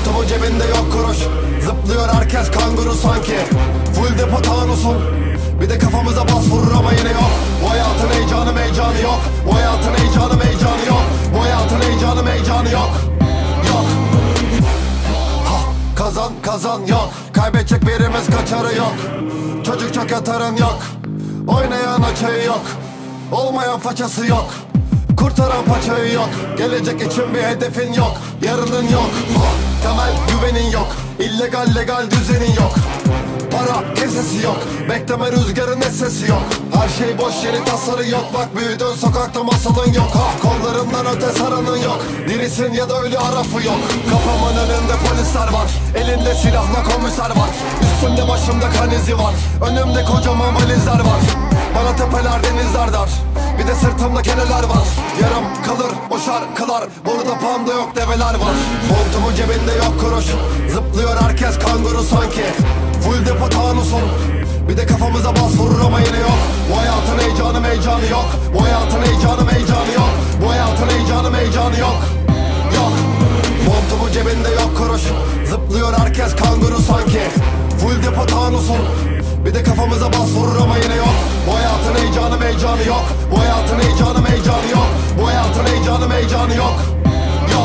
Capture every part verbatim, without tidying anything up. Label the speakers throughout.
Speaker 1: Montumun cebinde yok kuruş, zıplıyor herkes kanguru sanki. Full depo tanusun, bir de kafamıza bas vurur ama yine yok. Bu hayatın heyecanı meycanı yok. Bu hayatın heyecanı meycanı yok. Bu hayatın heyecanı meycanı yok. Yok. Ha, kazan kazan yok. Kaybedecek birimiz kaçarı yok. Çocuk çok yatarın yok. Oynayan açayı yok. Olmayan façası yok. Kurtaran paçayı yok. Gelecek için bir hedefin yok. Yarının yok. Ha, temel güvenin yok. İllegal legal düzenin yok. Para kesesi yok. Bekleme rüzgarın sesi yok. Her şey boş yeri tasarı yok. Bak büyüdün sokakta masalın yok. Ha, kollarından öte saranın yok. Dirisin ya da ölü arafı yok. Kafamın önünde polisler var. Elinde silahla komiser var. Üstümde başımda kan izi var. Önümde kocaman valizler var. Bana tepeler denizler dar. Bir de sırtımda keneler var. Yarım kalır o şarkılar. Burada panda yok develer var. Montumun cebinde yok kuruş, zıplıyor herkes kanguru sanki. Full depo tanusun, bir de kafamıza bas vurur ama yine yok. Bu hayatın heyecanı meycanı yok. Bu hayatın heyecanı meycanı yok. Bu hayatın heyecanı meycanı yok. Yok. Montumun cebinde yok kuruş, zıplıyor herkes kanguru sanki. Full depo tanusun, bir de kafamıza bas vurur ama yine yok. Bu hayatın heyecanı meycanı yok. Bu hayatın heyecanı meycanı yok. Bu hayatın heyecanı meycanı yok. Yok.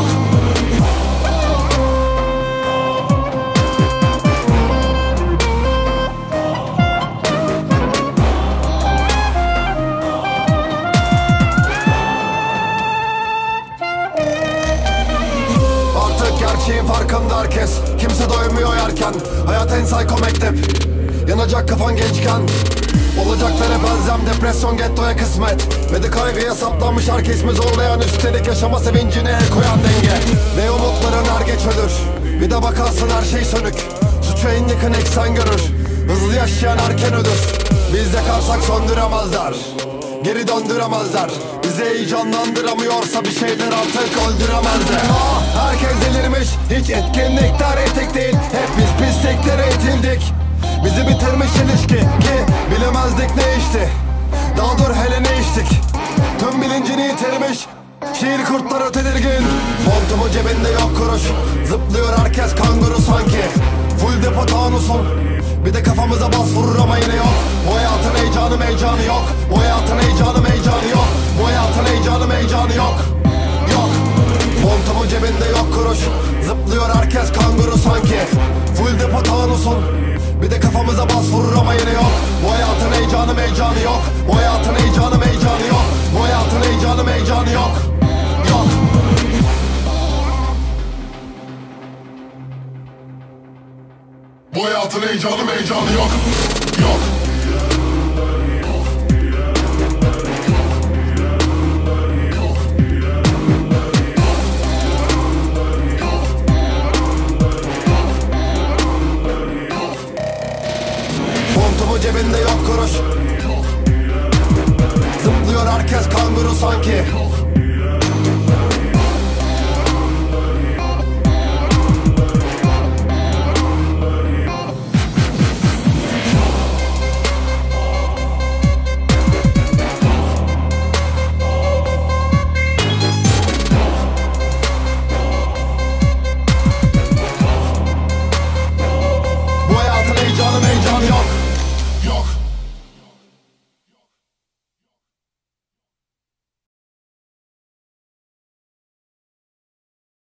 Speaker 1: Artık gerçeğin farkında herkes. Kimse doymuyor yerken. Hayat en psycho mektep. Yanacak kafan gençken. Olacaklara benzem depresyon gettoya kısmet. Ve de kaygıya saplanmış herkesimi zorlayan, üstelik yaşama sevincine el koyan denge. Ne umutların er geç ölür. Bir de bakarsın her şey sönük. Suçu en yakın eksen görür. Hızlı yaşayan erken ölür. Biz yakarsak söndüremezler, geri döndüremezler. Bizi heyecanlandıramıyorsa bir şeyler artık öldüremezler. Aa, herkes delirmiş, hiç etkinlikler etik değil. Hep biz pisliklere itildik. Bizi bitirmiş ilişki ki bilemezdik ne işti. Daha dur hele ne içtik. Tüm bilincini yitirmiş şiir kurtları tedirgin. Montumun cebinde yok kuruş, zıplıyor herkes kanguru sanki. Full depo tanusun, bir de kafamıza bas vurur ama yine yok. Bu hayatın heyecanı meycanı yok. Bu hayatın heyecanı meycanı yok. Bu hayatın heyecanı meycanı yok. Yok. Montumun cebinde yok kuruş, zıplıyor herkes kanguru sanki. Full depo tanusun, bir de kafamıza bas vurur ama yine yok. Bu hayatın heyecanı meycanı yok. Bu hayatın heyecanı meycanı yok. Bu hayatın heyecanı meycanı yok. Yok. Bu hayatın heyecanı meycanı yok. Yok. Montumun cebinde yok kuruş, zıplıyor herkes kanguru sanki.